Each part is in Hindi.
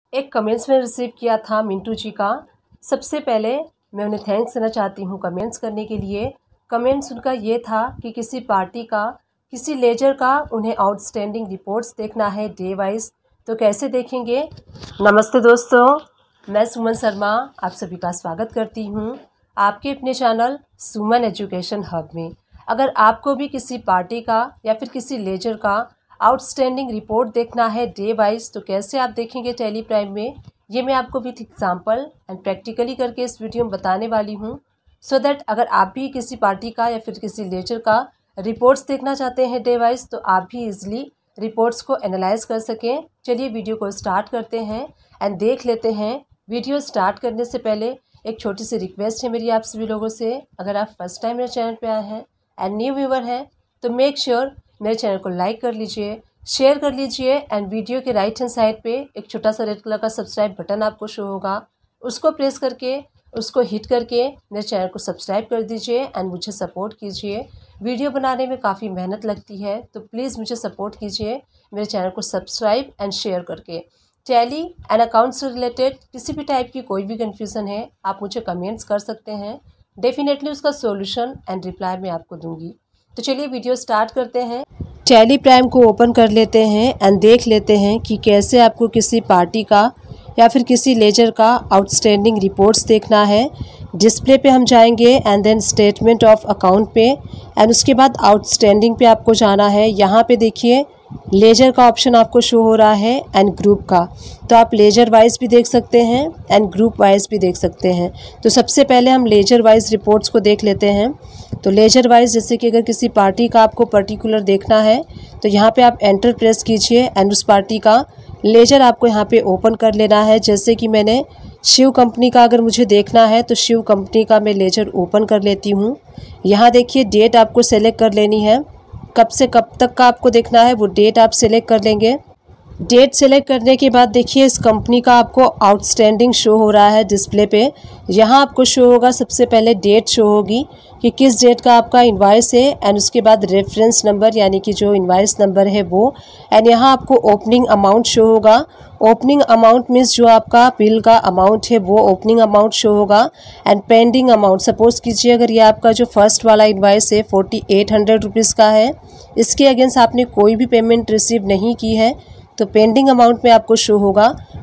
एक कमेंट्स में रिसीव किया था मिंटू जी का। सबसे पहले मैं उन्हें थैंक्स देना चाहती हूँ कमेंट्स करने के लिए। कमेंट्स उनका ये था कि किसी पार्टी का, किसी लेजर का उन्हें आउटस्टैंडिंग रिपोर्ट्स देखना है डे वाइज, तो कैसे देखेंगे। नमस्ते दोस्तों, मैं सुमन शर्मा आप सभी का स्वागत करती हूँ आपके अपने चैनल सुमन एजुकेशन हब में। अगर आपको भी किसी पार्टी का या फिर किसी लेजर का आउटस्टैंडिंग रिपोर्ट देखना है डे वाइज, तो कैसे आप देखेंगे टेली प्राइम में, ये मैं आपको विथ एग्जांपल एंड प्रैक्टिकली करके इस वीडियो में बताने वाली हूँ। सो दैट अगर आप भी किसी पार्टी का या फिर किसी लेजर का रिपोर्ट्स देखना चाहते हैं डे वाइज, तो आप भी इजीली रिपोर्ट्स को एनालाइज कर सकें। चलिए वीडियो को स्टार्ट करते हैं एंड देख लेते हैं। वीडियो स्टार्ट करने से पहले एक छोटी सी रिक्वेस्ट है मेरी आप सभी लोगों से, अगर आप फर्स्ट टाइम मेरे चैनल पे आए हैं एंड न्यू व्यूवर हैं तो मेक श्योर मेरे चैनल को लाइक कर लीजिए, शेयर कर लीजिए एंड वीडियो के राइट हैंड साइड पे एक छोटा सा रेड कलर का सब्सक्राइब बटन आपको शो होगा, उसको प्रेस करके उसको हिट करके मेरे चैनल को सब्सक्राइब कर दीजिए एंड मुझे सपोर्ट कीजिए। वीडियो बनाने में काफ़ी मेहनत लगती है, तो प्लीज़ मुझे सपोर्ट कीजिए मेरे चैनल को सब्सक्राइब एंड शेयर करके। टैली एंड अकाउंट से रिलेटेड किसी भी टाइप की कोई भी कन्फ्यूज़न है आप मुझे कमेंट्स कर सकते हैं, डेफिनेटली उसका सॉल्यूशन एंड रिप्लाई मैं आपको दूंगी। तो चलिए वीडियो स्टार्ट करते हैं। टैली प्राइम को ओपन कर लेते हैं एंड देख लेते हैं कि कैसे आपको किसी पार्टी का या फिर किसी लेजर का आउटस्टैंडिंग रिपोर्ट्स देखना है। डिस्प्ले पे हम जाएंगे and then statement of account पे एंड उसके बाद आउटस्टैंडिंग पे आपको जाना है। यहाँ पे देखिए लेजर का ऑप्शन आपको शो हो रहा है एंड ग्रुप का, तो आप लेजर वाइज भी देख सकते हैं एंड ग्रुप वाइज भी देख सकते हैं। तो सबसे पहले हम लेजर वाइज रिपोर्ट्स को देख लेते हैं। तो लेजर वाइज जैसे कि अगर किसी पार्टी का आपको पर्टिकुलर देखना है तो यहाँ पे आप एंटर प्रेस कीजिए एंड उस पार्टी का लेजर आपको यहाँ पे ओपन कर लेना है। जैसे कि मैंने शिव कंपनी का अगर मुझे देखना है तो शिव कंपनी का मैं लेजर ओपन कर लेती हूँ। यहाँ देखिए डेट आपको सेलेक्ट कर लेनी है, कब से कब तक का आपको देखना है वो डेट आप सेलेक्ट कर लेंगे। डेट सेलेक्ट करने के बाद देखिए इस कंपनी का आपको आउटस्टैंडिंग शो हो रहा है डिस्प्ले पे। यहाँ आपको शो होगा, सबसे पहले डेट शो होगी कि किस डेट का आपका इनवाइस है एंड उसके बाद रेफरेंस नंबर यानी कि जो इनवाइस नंबर है वो, एंड यहाँ आपको ओपनिंग अमाउंट शो होगा। ओपनिंग अमाउंट मीन्स जो आपका बिल का अमाउंट है वो ओपनिंग अमाउंट शो होगा एंड पेंडिंग अमाउंट, सपोज कीजिए अगर ये आपका जो फर्स्ट वाला इनवाइस है 4800 रुपीज़ का है, इसके अगेंस्ट आपने कोई भी पेमेंट रिसीव नहीं की है तो पेंडिंग अमाउंट में आपको शो होगा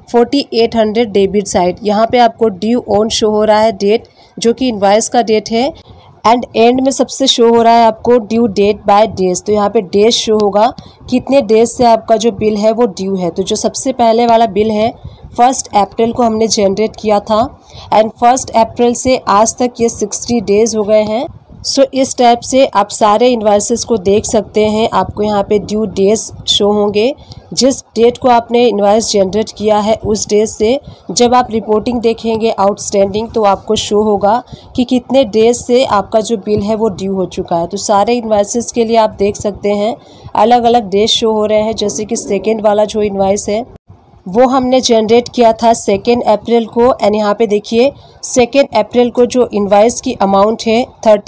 4800 डेबिट साइड। यहाँ पे आपको ड्यू ऑन शो हो रहा है डेट जो कि इनवाइस का डेट है एंड एंड में सबसे शो हो रहा है आपको ड्यू डेट बाय डेज। तो यहाँ पे डेज शो होगा कितने डेज से आपका जो बिल है वो ड्यू है। तो जो सबसे पहले वाला बिल है 1 अप्रैल को हमने जनरेट किया था एंड 1 अप्रैल से आज तक ये 60 डेज हो गए हैं। सो इस टाइप से आप सारे इनवाइसेस को देख सकते हैं। आपको यहाँ पे ड्यू डेज शो होंगे, जिस डेट को आपने इनवाइस जनरेट किया है उस डेट से जब आप रिपोर्टिंग देखेंगे आउटस्टैंडिंग तो आपको शो होगा कि कितने डेज से आपका जो बिल है वो ड्यू हो चुका है। तो सारे इनवाइसेस के लिए आप देख सकते हैं अलग अलग डेज शो हो रहे हैं। जैसे कि सेकेंड वाला जो इनवाइस है वो हमने जनरेट किया था 2 अप्रैल को एंड यहाँ पे देखिए 2 अप्रैल को जो इनवाइस की अमाउंट है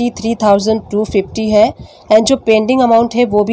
33,250 है एंड जो पेंडिंग अमाउंट है वो भी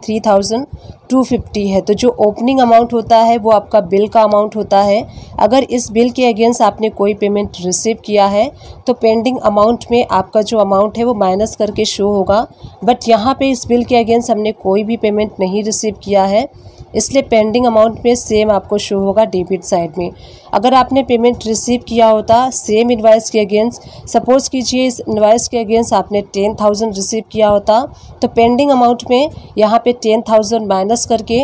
33,250 है। तो जो ओपनिंग अमाउंट होता है वो आपका बिल का अमाउंट होता है। अगर इस बिल के अगेंस्ट आपने कोई पेमेंट रिसीव किया है तो पेंडिंग अमाउंट में आपका जो अमाउंट है वो माइनस करके शो होगा, बट यहाँ पे इस बिल के अगेंस्ट हमने कोई भी पेमेंट नहीं रिसीव किया है इसलिए पेंडिंग अमाउंट में सेम आपको शो होगा डेबिट साइड में। अगर आपने पेमेंट रिसीव किया होता सेम इनवाइस के अगेंस्ट, सपोज कीजिए इस इनवाइस के अगेंस्ट आपने 10,000 रिसीव किया होता तो पेंडिंग अमाउंट में यहाँ पे 10,000 माइनस करके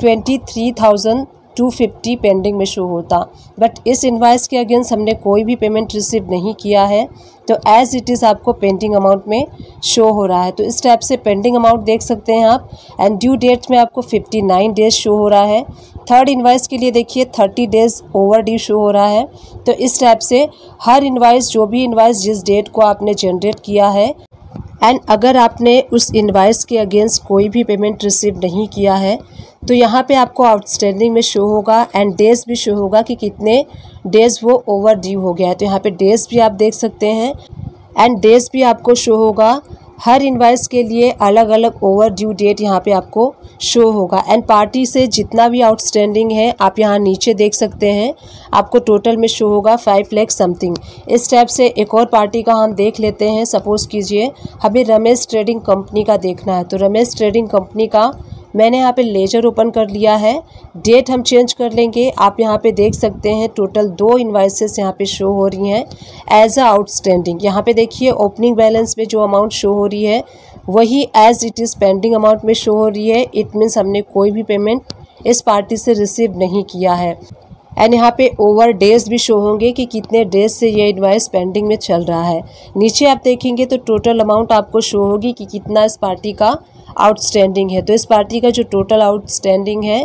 23,250 पेंडिंग में शो होता, बट इस इनवाइस के अगेंस्ट हमने कोई भी पेमेंट रिसीव नहीं किया है तो एज इट इज़ आपको पेंडिंग अमाउंट में शो हो रहा है। तो इस टाइप से पेंडिंग अमाउंट देख सकते हैं आप एंड ड्यू डेट में आपको 59 डेज शो हो रहा है। थर्ड इनवाइस के लिए देखिए 30 डेज ओवर ड्यू शो हो रहा है। तो इस टाइप से हर इनवाइस, जो भी इनवाइस जिस डेट को आपने जनरेट किया है एंड अगर आपने उस इनवाइस के अगेंस्ट कोई भी पेमेंट रिसीव नहीं किया है तो यहाँ पे आपको आउटस्टैंडिंग में शो होगा एंड डेज भी शो होगा कि कितने डेज वो ओवर ड्यू हो गया है। तो यहाँ पे डेज भी आप देख सकते हैं एंड डेज भी आपको शो होगा हर इनवाइस के लिए अलग अलग ओवर ड्यू डेट यहाँ पे आपको शो होगा। एंड पार्टी से जितना भी आउटस्टैंडिंग है आप यहाँ नीचे देख सकते हैं, आपको टोटल में शो होगा 5 लाख समथिंग। इस टाइप से एक और पार्टी का हम देख लेते हैं। सपोज़ कीजिए हमें रमेश ट्रेडिंग कंपनी का देखना है, तो रमेश ट्रेडिंग कंपनी का मैंने यहाँ पे लेजर ओपन कर लिया है। डेट हम चेंज कर लेंगे। आप यहाँ पे देख सकते हैं टोटल 2 इनवाइसेस यहाँ पे शो हो रही हैं एज अ आउटस्टैंडिंग। यहाँ पे देखिए ओपनिंग बैलेंस में जो अमाउंट शो हो रही है वही as it is pending amount में शो हो रही है। इट मीन्स हमने कोई भी पेमेंट इस पार्टी से रिसीव नहीं किया है। एंड यहाँ पे ओवर डेज भी शो होंगे कि कितने डेज से ये इनवाइस पेंडिंग में चल रहा है। नीचे आप देखेंगे तो टोटल अमाउंट आपको शो होगी कि कितना इस पार्टी का आउटस्टैंडिंग है। तो इस पार्टी का जो टोटल आउटस्टैंडिंग है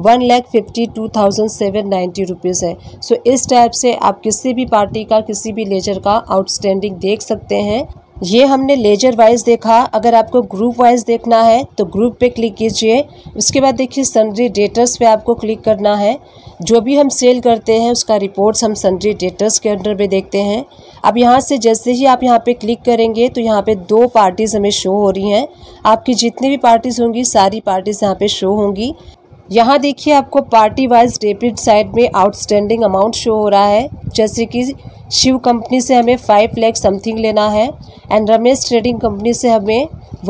1,52,790 रुपीज़ है। सो इस टाइप से आप किसी भी पार्टी का किसी भी लेजर का आउटस्टैंडिंग देख सकते हैं। ये हमने लेजर वाइज देखा। अगर आपको ग्रुप वाइज देखना है तो ग्रुप पे क्लिक कीजिए। उसके बाद देखिए सन्ड्री डेटर्स पे आपको क्लिक करना है। जो भी हम सेल करते हैं उसका रिपोर्ट्स हम सन्ड्री डेटर्स के अंडर में देखते हैं। अब यहाँ से जैसे ही आप यहाँ पे क्लिक करेंगे तो यहाँ पे 2 पार्टीज़ हमें शो हो रही हैं। आपकी जितनी भी पार्टीज़ होंगी सारी पार्टीज़ यहाँ पे शो होंगी। यहाँ देखिए आपको पार्टी वाइज डेबिट साइड में आउटस्टैंडिंग अमाउंट शो हो रहा है। जैसे कि शिव कंपनी से हमें 5 लाख समथिंग लेना है एंड रमेश ट्रेडिंग कंपनी से हमें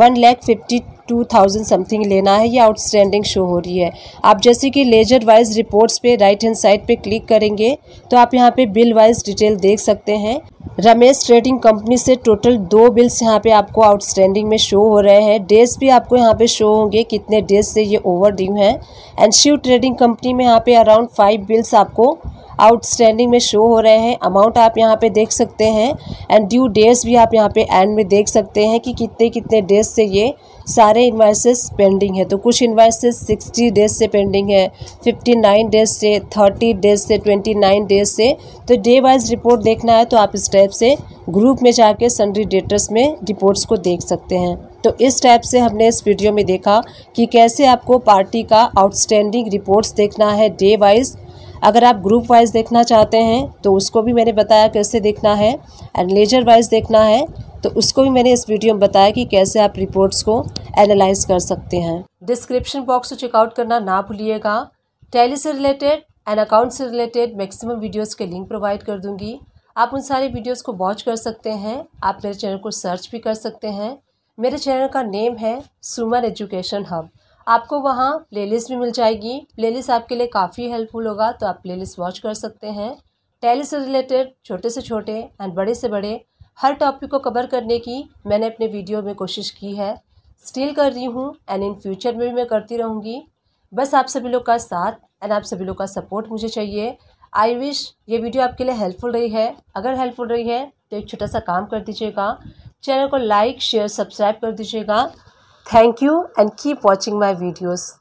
1,52,000 समथिंग लेना है। ये आउटस्टैंडिंग शो हो रही है। आप जैसे कि लेजर वाइज रिपोर्ट्स पे राइट हैंड साइड पे क्लिक करेंगे तो आप यहाँ पे बिल वाइज डिटेल देख सकते हैं। रमेश ट्रेडिंग कंपनी से टोटल 2 बिल्स यहाँ पे आपको आउटस्टैंडिंग में शो हो रहे हैं। डेज भी आपको यहाँ पे शो होंगे कितने डेज से ये ओवर ड्यू हैं। एंड शिव ट्रेडिंग कंपनी में यहाँ पे अराउंड 5 बिल्स आपको आउटस्टैंडिंग में शो हो रहे हैं। अमाउंट आप यहाँ पे देख सकते हैं एंड ड्यू डेज भी आप यहाँ पे एंड में देख सकते हैं कि कितने कितने डेज से ये सारे इनवाइसेस पेंडिंग है। तो कुछ इनवाइसेस 60 डेज से पेंडिंग है, 59 डेज से, 30 डेज से, 29 डेज से। तो डे वाइज रिपोर्ट देखना है तो आप इस टाइप से ग्रुप में जाके सन्ड्री डेटर्स में रिपोर्ट्स को देख सकते हैं। तो इस टाइप से हमने इस वीडियो में देखा कि कैसे आपको पार्टी का आउटस्टैंडिंग रिपोर्ट्स देखना है डे वाइज। अगर आप ग्रुप वाइज देखना चाहते हैं तो उसको भी मैंने बताया कैसे देखना है। एंड लेजर वाइज देखना है तो उसको भी मैंने इस वीडियो में बताया कि कैसे आप रिपोर्ट्स को एनालाइज कर सकते हैं। डिस्क्रिप्शन बॉक्स को चेकआउट करना ना भूलिएगा। टैली से रिलेटेड एंड अकाउंट से रिलेटेड मैक्सिमम वीडियोस के लिंक प्रोवाइड कर दूंगी। आप उन सारे वीडियोस को वॉच कर सकते हैं। आप मेरे चैनल को सर्च भी कर सकते हैं। मेरे चैनल का नेम है सुमन एजुकेशन हब। आपको वहाँ प्लेलिस्ट भी मिल जाएगी। प्लेलिस्ट आपके लिए काफ़ी हेल्पफुल होगा, तो आप प्लेलिस्ट वॉच कर सकते हैं। टैली से रिलेटेड छोटे से छोटे एंड बड़े से बड़े हर टॉपिक को कवर करने की मैंने अपने वीडियो में कोशिश की है, स्टिल कर रही हूँ एंड इन फ्यूचर में भी मैं करती रहूँगी। बस आप सभी लोग का साथ एंड आप सभी लोग का सपोर्ट मुझे चाहिए। आई विश ये वीडियो आपके लिए हेल्पफुल रही है। अगर हेल्पफुल रही है तो एक छोटा सा काम कर दीजिएगा, चैनल को लाइक शेयर सब्सक्राइब कर दीजिएगा। Thank you and keep watching my videos.